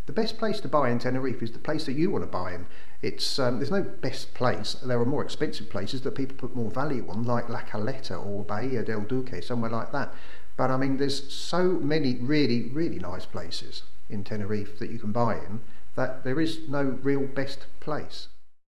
The best place to buy in Tenerife is the place that you want to buy in. It's there's no best place. There are more expensive places that people put more value on, like La Caleta or Bahia del Duque, somewhere like that. But I mean, there's so many really, really nice places in Tenerife that you can buy in that there is no real best place.